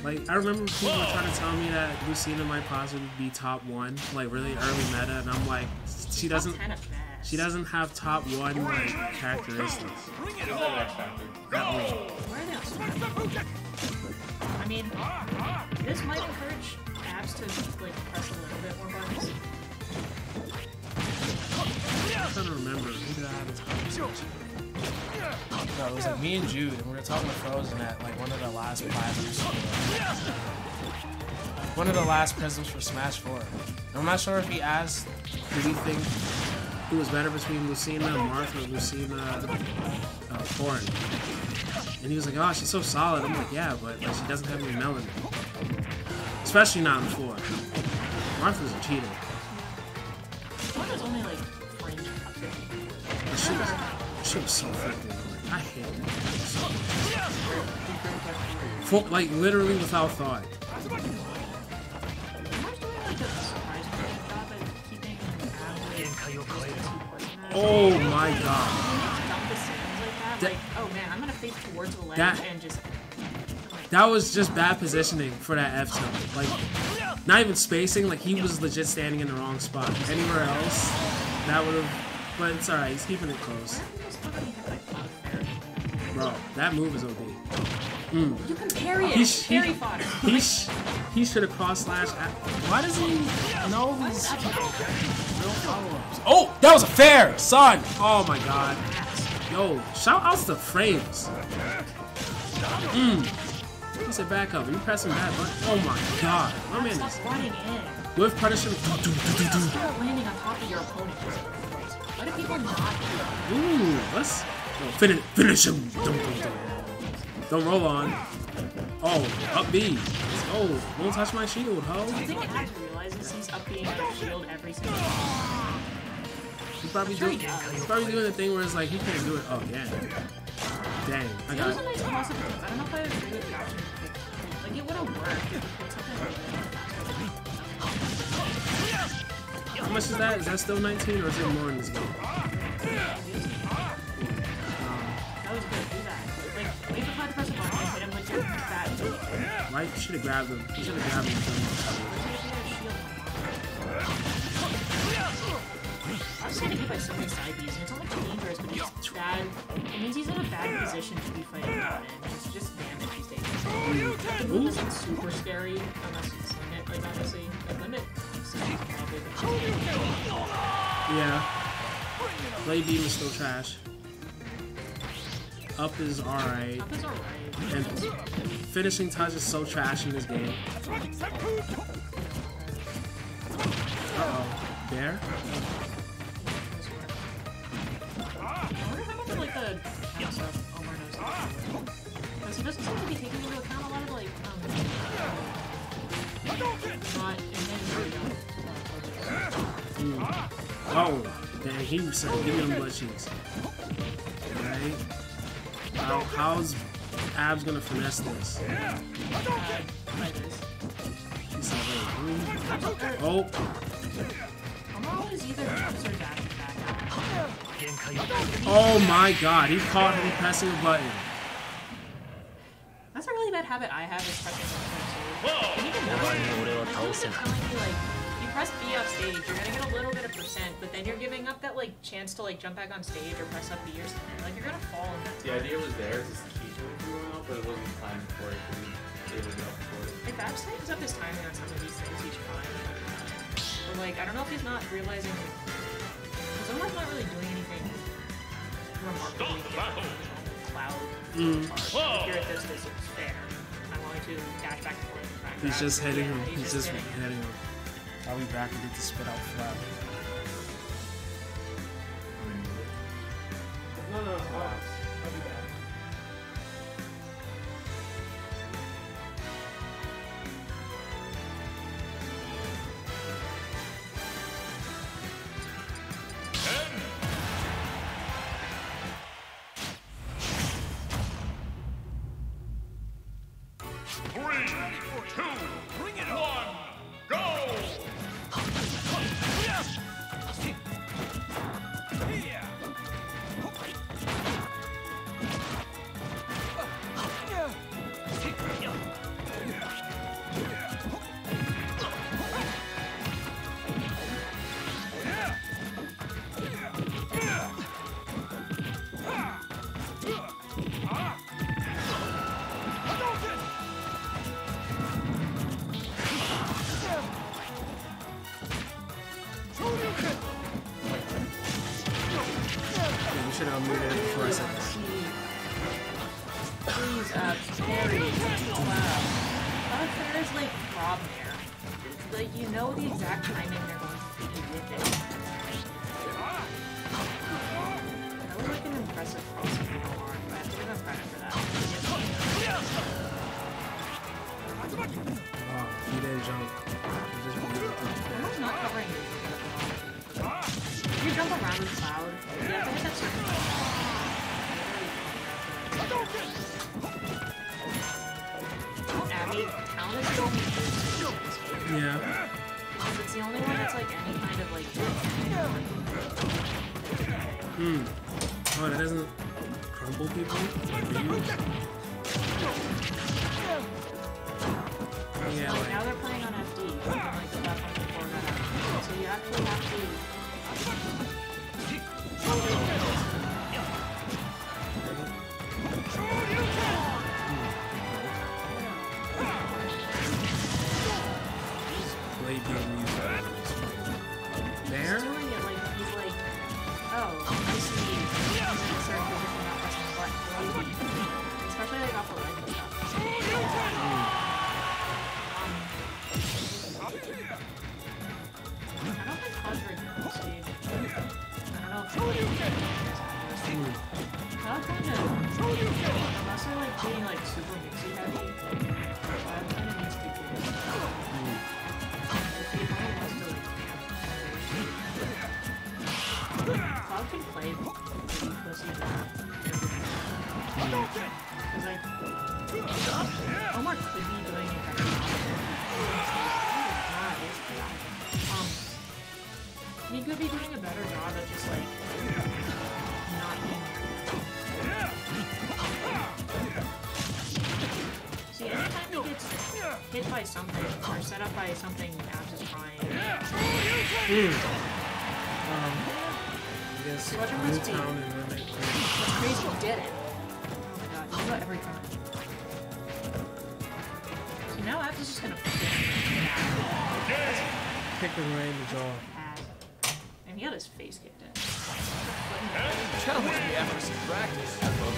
Like, I remember people were trying to tell me that Lucina might possibly be top 1, like really early meta, and I'm like, she doesn't have top 1 like characteristics. I mean, this might encourage abs to like press a little bit more buttons. I'm trying to remember, who did I have a top 1? No, it was like me and Jude, and we were talking to Frozen at like one of the last prizes. One of the last presents for Smash 4. I'm not sure if he asked, did he think it was better between Lucina and Marth or Lucina Corrin? And he was like, oh, she's so solid. I'm like, yeah, but like, she doesn't have any melanin. Especially not in 4. Marth was a cheater. One was only like fringe top 50. She was so freaking annoying. I hate it. Like, literally without thought. Oh my god. Oh man, I'm gonna face towards the ledge and just... That was just bad positioning for that F tilt. Like, not even spacing, like he was legit standing in the wrong spot. Anywhere else, that would have... But it's alright, he's keeping it close. Bro, that move is OD. You can parry it. Parry fodder. He should have cross slash. Why does he know his real follow-ups? oh, that was a fair, son. Oh my god. Yo, shout outs to Frames. He said back up. Are you pressing that button? Oh my god. My man is with Punisher. Start landing on top of your opponent. Why do people not do that? Ooh, let's finish him. Don't roll on. Oh, up B. Let's go. Don't touch my shield, ho. I think Abs realizes he's up being out of shield every single time. He's probably doing the thing where it's like he can't do it. Oh, yeah. Dang, I got it. It was a nice toss-up. I don't know if I agree with Captain. Like, it would have worked if you put something like that. How much is that? Is that still 19 or is it more in this game? That was good. Do that. Like, wait for 5 press a button and hit him with your fat booty. Right? You should have grabbed him. You should have grabbed him. I was getting hit by so many side Bs, and it's not like dangerous, but it's bad. It means he's in a bad position to be fighting about it. It's just damage he's taking. The move isn't super scary unless it's limit. Like, honestly, the limit seems probably the Yeah. Blade Beam is still trash. Up is alright. Up is alright. And finishing touch is so trash in this game. Uh-oh. Bear? I wonder how much, like, the stuff Omar knows. Because he doesn't seem to be taking into account a lot of, like, not inventory. Oh, dang, he said, give me them blood cheeks. Alright. How's Abs gonna finesse this? He said, wait, oh. Oh my god, he caught him pressing a button. That's a really bad habit I have is pressing the button too. You press B off stage, you're gonna get a little bit of percent, but then you're giving up that like chance to like jump back on stage or press up B or something. Like you're gonna fall in that. The idea was there to keep him from going up, but it wasn't time for it to be able to go up for it. If Abs tightens up his timing on some of these things, he's fine. But like, I don't know if he's not realizing, because Omar's not really doing anything remarkably different than Cloud. If you're at this distance, fair. I'm going to dash back and forth. He's just hitting him. He's just hitting him. I'll be back and get to spit out flat. No, I'll be back. Freeze up, parry, wow. But there's like problem there. Like you know the exact timing they're going to hit you with it. That was like an impressive crossing from Omar, but I have to give him credit for that. Oh, he didn't jump. He just went up. Omar's not covering you. If you jump around with Cloud, you have to hit that certain Abby, count as still be Yeah. because it's the only one that's like any kind of like. Oh, that doesn't crumble people? Like you? Yeah, Like like. now they're playing on FD, like the platform before that. So you actually have to. Blade being used. There? He's doing it like he's like, oh, I see. He's in a certain position, not pressing the button. Especially like off the ledge and stuff. I don't think Cloud's very good on stage. I don't know if Cloud's kind of, unless they're like being like super mixy heavy, Cloud kind of needs to be good. If he only wants to like Cloud can play pretty pussy because like Omar could be doing it better. He could be doing a better job at just like not being. See, anytime he gets hit by something or set up by something, Abs is trying. I guess Watch him with speed. Newtown and then they That's crazy, he did it. Oh my god, you do it every time. So now Abs is just gonna pick the right in the jaw. and he got his face kicked in. Challenge me after some practice.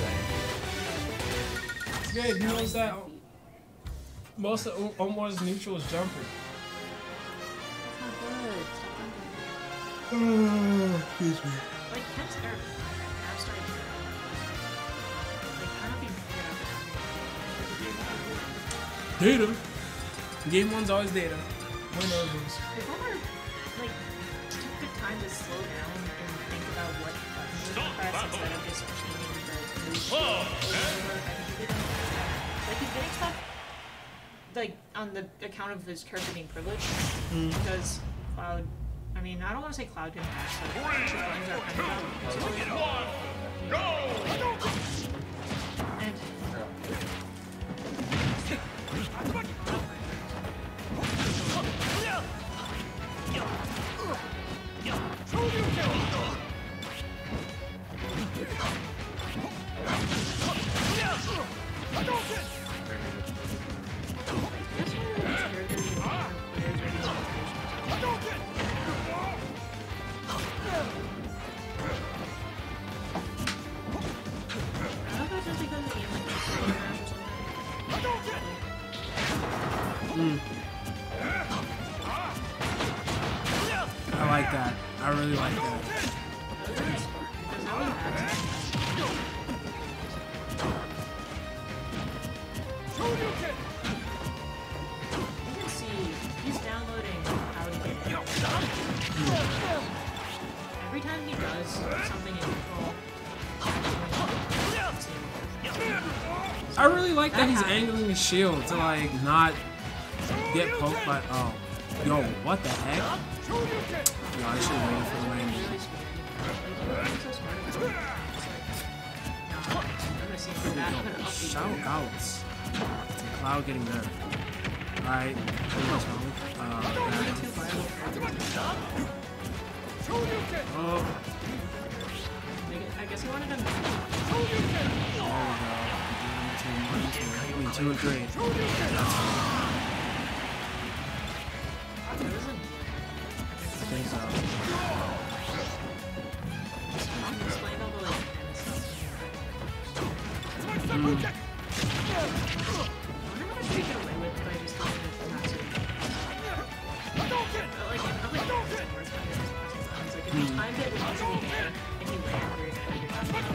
Yeah, he knows that most of Omar's neutral is jumping. That's not good. Stop jumping. Excuse me. Like, Kent's Eric. Abs started to like, I don't know if you figured out Data. Game one's always data. Win or lose. if Omar, like, took the time to slow down and think about what buttons to press instead of just changing the move over, I think he did like, he's getting stuff, like, on the account of his character being privileged, because Cloud, I mean, I don't want to say Cloud didn't have, but his buttons are kind of and I like that. I really like that. You can see he's downloading how to get it. Every time he does something in control, I really like that he's angling his shield to like not get poked by. Oh, yo, what the heck? Yo, I should have waited for the rain. Shout outs. Cloud getting nerfed. Alright, what's wrong? Oh, I guess he wanted to. there we go. 2 and 3. I think so. how much we get away with by just doing it from that city. But like, I'm like, worse by this sounds like if you timed it with easily air and you land where you're gonna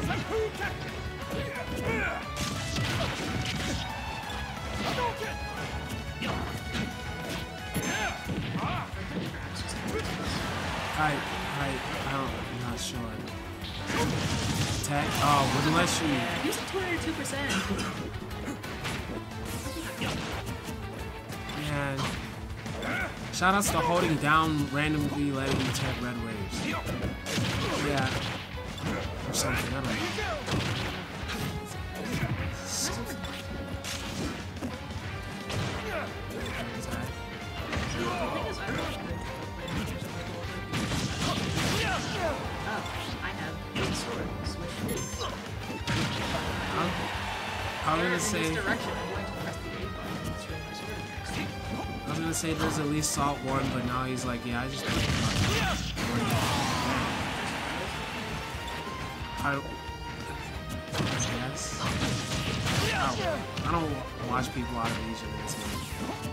I'm not sure. Attack? Oh, wouldn't let you. Yeah, he's 202%. Man. Shoutouts to holding down randomly letting you attack red waves. Yeah. Or something, I don't know. I was gonna say there's at least Salt Warden, but now he's like, yeah, I just don't guess. I don't watch people out of Asia in this game.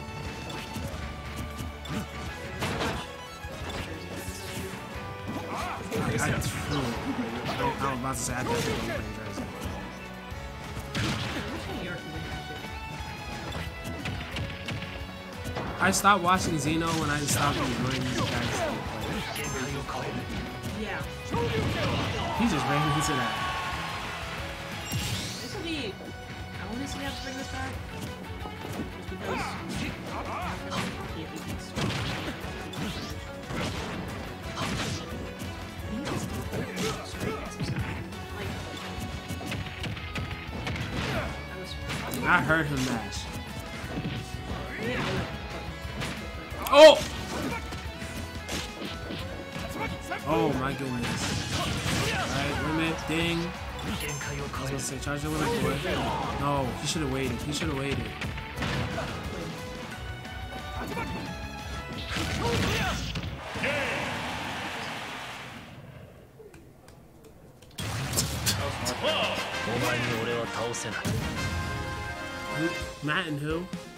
I'm about to say I definitely don't play Jersey. I stopped watching Xeno when I stopped enjoying these guys. Yeah. He just ran into that. This will be. I want to see how to bring this back. Just because. I heard him mash. Oh! Oh my goodness. Alright, limit, ding. I was gonna say, charge your limit, boy. No, he should have waited. He should have waited. Matt and who?